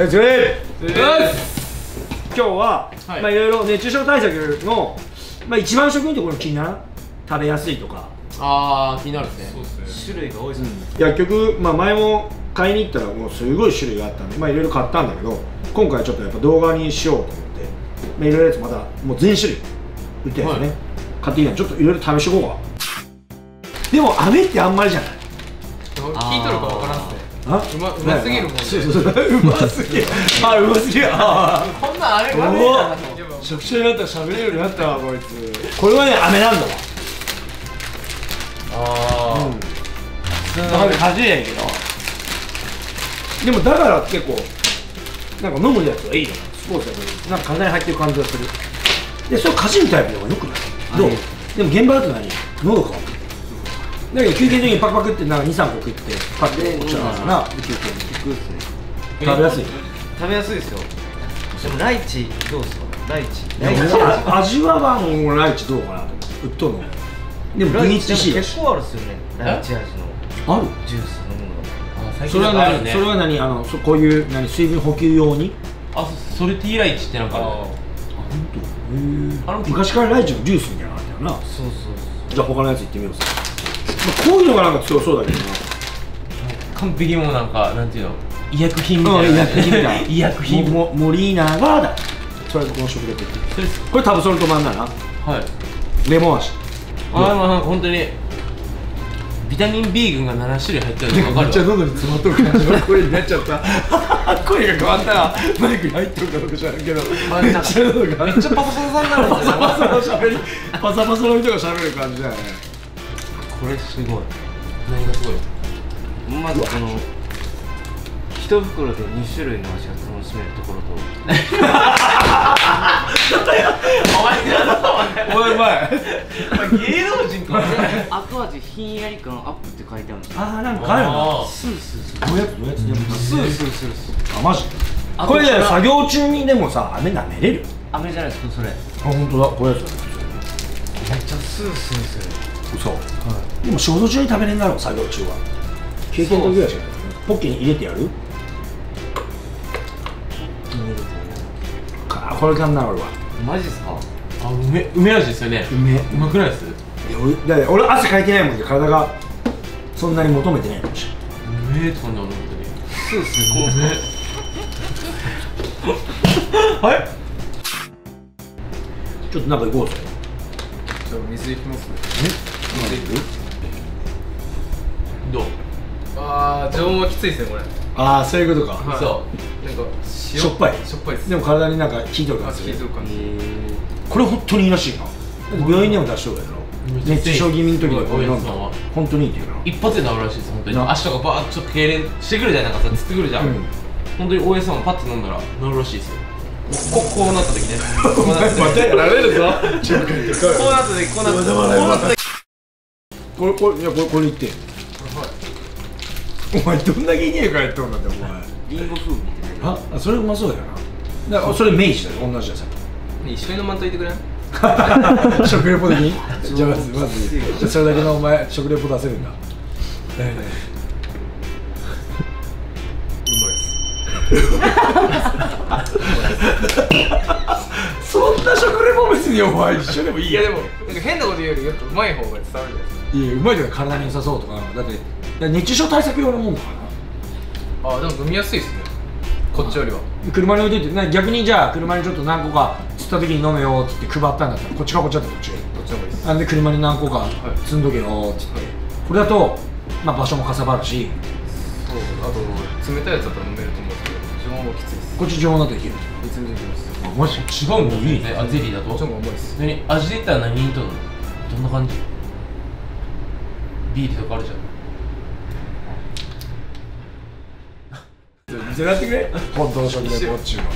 今日は、まあいろいろ熱中症対策の、まあ一番食品のところ気になる、食べやすいとか。 ああ、気になるですね。 種類が多いですね。 薬局、まあ前も買いに行ったらもうすごい種類があったんで、まあいろいろ買ったんだけど、今回ちょっとやっぱ動画にしようと思って、まあいろいろやつまたもう全種類売ってるんですね。買ってきたんでちょっといろいろ試していこうか。でも飴ってあんまりじゃない。 聞いとるかわからんっすね。うますぎるもんね。 そうそうそう、うますぎる。あ、うますぎる。 こんなあれがね食中になったら喋れるようになったわこいつ。これはね飴なんだわ。 ああ、 だからかじりやけど、でもだから結構なんか飲むやつはいいよな。スポーツやからなんか体に入ってる感じがする。でそれかじるタイプの方がよくない？どう？でも現場だと何？喉か。だけど休憩の時にパクパクってなんか2、3個食ってパッてこっちらな休憩に食べやすい。 食べやすいですよ。でもライチどうですか？ライチ味はもうライチどうかなと思って売っとるの。でもライチ結構あるっすよね。ライチ味のあるジュース飲むの。 それは何？それは何？こういう何水分補給用に？ あ、ソルティーライチってなんかある。 あ、本当。昔からライチのジュースみたいなのあったよな。 そうそう。 じゃあ他のやついってみようさ。こういうのがなんか強そうだけどな。 完璧もなんかなんていうの、医薬品みたいな。 医薬品みたいな。 医薬品モリーナがだ。それとこの食レポ。これタブソルト版だな。 はい。 レモン味。 ああ、まあ本当にビタミン B 群が7種類入ってるの分かる。 めっちゃ喉に詰まっとる感じの声になっちゃった。声が変わったらマイクに入ってるかどうか知らんけど、めっちゃ喉がめっちゃパサパサになるんですよ。パサパサの喋り、パサパサの人が喋る感じだよね。 これすごい。何がすごい？ まずこの一袋で2種類の味が楽しめるところと。 お前うまい。 芸能人か。 後味ひんやり感アップって書いてあるんですよ。 ああ、なんかあるな。 スースーする。 どうやつスースーするっす。 あ、マジ？これね、作業中にでもさ、飴舐めれる？ 飴じゃないですかそれ。 あ、本当だ、こういうやつだね。 めっちゃスースーする。 嘘。でも仕事中に食べれんだろう、作業中は。経験時ぐらいしかない。ポッケに入れてやる？これかんな俺は。 マジっすか？ あ、梅味ですよね。うまくないです？ 俺汗かいてないもんで体がそんなに求めてないかもしれない。 とかね、本当にスースーこうね。 はい。ちょっとなんか行こうぜ。 じゃあ水いきます。 水いく？ どう？ ああ、常温はきついですねこれ。 ああ、そういうことか。 そう。 なんかしょっぱい。 しょっぱいです。 でも体になんか効いてる感じ。 効いてる感じ。 これ本当にいいらしいな。病院でも出しとるやろ。熱中症気味の時にこれ飲んだら本当にいいっていうな。 一発で治るらしいです。本当に足とかバーッとちょっと痙攣してくるじゃん、なんかさ、つってくるじゃん。本当に OS さんがパッと飲んだら治るらしいですよ。こうなった時ね。こうなった時。 またやられるぞ。 こうなった時、こうなった時。 これ言って。お前どんだけいねえかやっとんだってお前。 リンゴ風味って。 あ、それうまそうだよな。だからそれ明治だよ、同じじゃんさ。 一緒に飲まんといてくれん？ 食レポ的に？じゃあまずじゃあそれだけのお前食レポ出せるんだ。うまいっす。そんな食レポ別にお前一緒でもいいや。 いやでもなんか変なこと言うよりやっぱうまい方が伝わるじゃないですか。 いや、うまいけど体に良さそうとかなんかだって熱中症対策用のもんだからな。 あ、でも飲みやすいですね。こっちよりは。 車に置いといて、逆にじゃあ車にちょっと何個か釣った時に飲めよって言って配ったんだったらこっちかこっちだってどっちがいい？ どっちの方がいいです。 なんで車に何個か積んどけよって言って、これだとまあ場所もかさばるし、 そう、あと冷たいやつだったら飲めると思うんですけど、常温はきついです。 こっち常温だといける。 別にできます。 あ、マジ違うんだ。いいね。 あ、ゼリーだと。 こっちの方がうまいです。 何味で言ったら何にとるの？どんな感じ？ビールとかあるじゃん。 見せられてくれ。本当の食レポっちゅうの。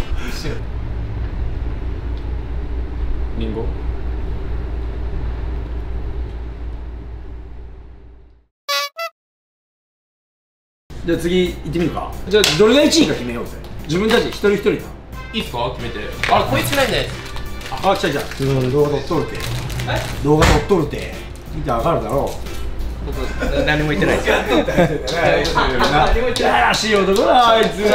リンゴ。 じゃあ次行ってみるか。じゃあどれが1位か決めようぜ。自分たち一人一人だ。 いいっすか？決めて。あ、こいつないんじゃないですか？ あ、来た来た。動画撮っとるて。動画撮っとるて。見てわかるだろう。 何も言ってないですよ。 やらしい男だあいつ。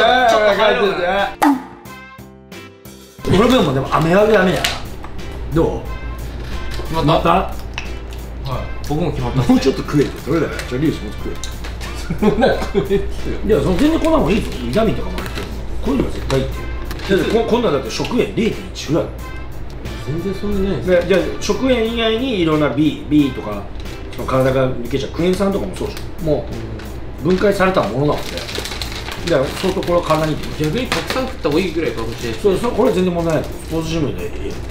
俺もでも雨は雨やな。どう？ 決まった。はい、僕も決まった。 もうちょっと食えってそれだよ。じゃあリュウジもっと食え。いや、その全然こんなもんいいぞ。ビタミンとかもあるけど、こういうのは絶対いいって。だってこんなんだって食塩 0.1 ぐらい。 全然そんなないです。 じゃあ食塩以外にいろんな B とかその体が抜けちゃうクエン酸とかもそうでしょ。もう分解されたものなので、だから相当これは体にいい。 逆にたくさん食った方がいいぐらいかもしれない。 そうこれは全然問題ない。スポーツジムでいいあれだから。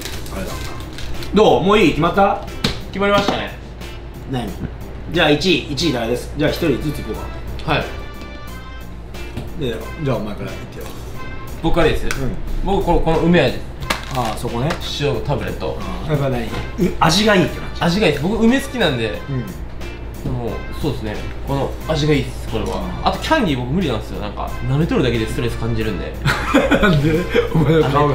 どう？もういい？決まった？ 決まりましたね。 何？じゃあ1位誰です？じゃあ1人ずついこうか。 はい。 でじゃあお前から言ってよ。 僕からです。僕この梅味。 ああ、そこね。 塩のタブレット。 やっぱ何？味がいいって感じ。 味がいいです。僕梅好きなんで。でもそうですね。この味がいいです。これは。あとキャンディー僕無理なんですよ。なんか舐めとるだけでストレス感じるんで。 なんで？お前の顔が。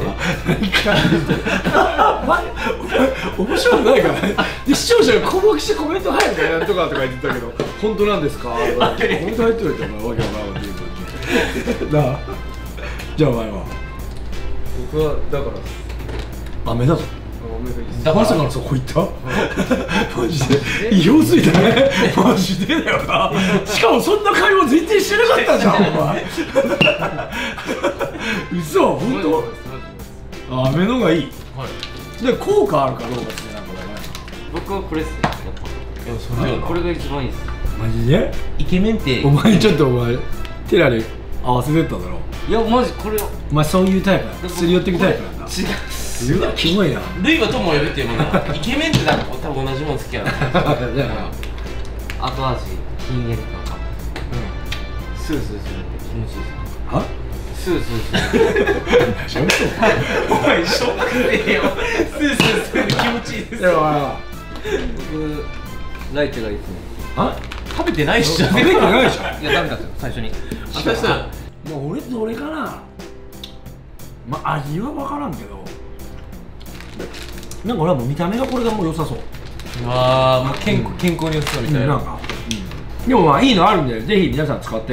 面白くないからね。で視聴者が困惑してコメント入るからなんとか言ってたけど、本当なんですか？本当入ってるってお前わけわからんって言うのに。なあ。じゃあお前は。 僕はだから雨だぞ。 だからまさかのそこ行った？マジで異様すぎたね。マジでだよな。しかもそんな会話全然してなかったじゃんお前。嘘？本当？雨のがいい。で効果あるかどうかってなんかね。 僕はこれっすね。やっいやそれよな。 ぱこれが一番いいです。 マジで？ イケメンってお前ちょっとお前テラで合わせてっただろ。 いやマジこれお前そういうタイプなんだ。すり寄ってくタイプなんだ。 違う。 うわキモいな。 ルイは友を呼ぶっていうものはイケメンってなんか多分同じもの好きやな。 後味ひんやり感が。スースーするんで気持ちいいです。 は？ スースーする。 しゃべっとお前しょうがねえよ。スースーするの気持ちいいです。 いや僕ライチがいいですね。 あ？ 食べてないっしょ。 食べてないじゃん。 いやダメだったよ最初に。 私さまあ俺どれかな。まあ味は分からんけど、なんか俺はもう見た目がこれがもう良さそう。 ああ、まあ健康に良さそうみたいな。 なんか、でもまあいいのあるんでぜひ皆さん使って。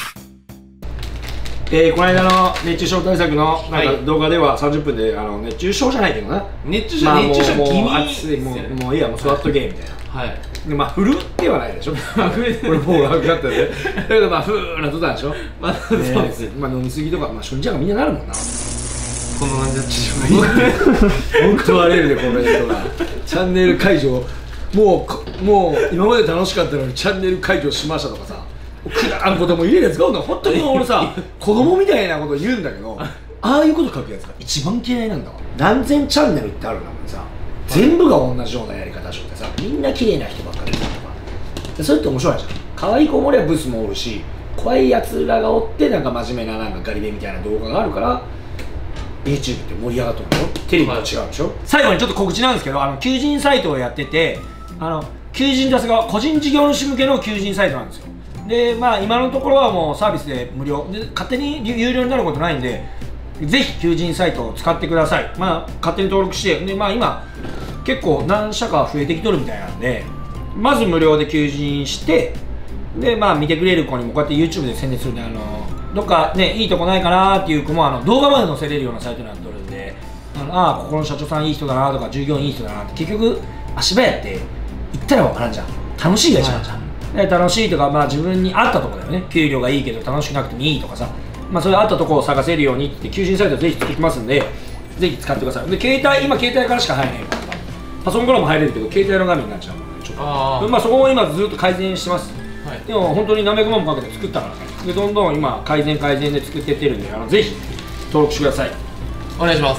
この間の熱中症対策のなんか動画では30分で熱中症じゃないけどな。 熱中症気味暑いもういいやもう座っとけみたいな。 はい。 でまあ震ってはないでしょ。これもう楽だったんで。だけどまあふーなとったでしょ。 まあそうです。 まあ飲みすぎとかまあ初日はみんななるもんな。 こんな感じだった本当あれるでコメントが。チャンネル解除もう今まで楽しかったのにチャンネル解除しましたとかさ。くだらんことも入れるやつがおんの。本当に俺さ子供みたいなこと言うんだけど、ああいうこと書くやつが一番嫌いなんだわ。何千チャンネルってあるんだもんさ。全部が同じようなやり方しよってさ、みんな綺麗な人ばっかりだとか。それって面白いじゃん。可愛い子もおりゃブスもおるし、怖いやつらがおってなんか真面目ななんかガリ勉みたいな動画があるから YouTube って盛り上がっとるの。テレビと違うでしょ。最後にちょっと告知なんですけど、求人サイトをやってて、求人出す側個人事業主向けの求人サイトなんですよ。でまあ今のところはもうサービスで無料で勝手に有料になることないんで、ぜひ求人サイトを使ってください。まあ勝手に登録してでまあ今結構何社か増えてきとるみたいなんで、まず無料で求人してでまあ見てくれる子にもこうやって YouTube で宣伝するんで、どっかねいいとこないかなっていう子も動画まで載せれるようなサイトになってるんで、ああここの社長さんいい人だなとか従業員いい人だなって、結局足場やって行ったら分からんじゃん。楽しいが一番じゃん。楽しいとか、まあ、自分に合ったところだよね。給料がいいけど楽しくなくてもいいとかさ、まあ、それ合ったところを探せるようにって求人サイトぜひ作ってますんで、ぜひ使ってください。で今携帯からしか入れないからパソコンからも入れるけど携帯の画面になっちゃうのでちょっとまあそこも今ずっと改善してます、はい、でも本当に何百万もかけて作ったからね。でどんどん今改善で作っていってるんでぜひ登録してください。 お願いします。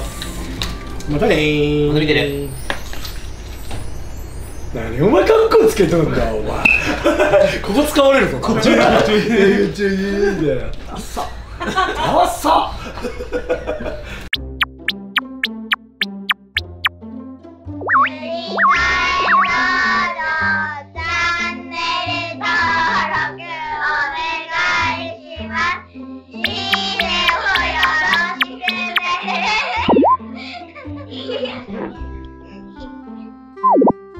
またねー。 また見てね。 何お前カッコつけとんだお前。ここ使われるぞ。こっちみたいな。ダッサ。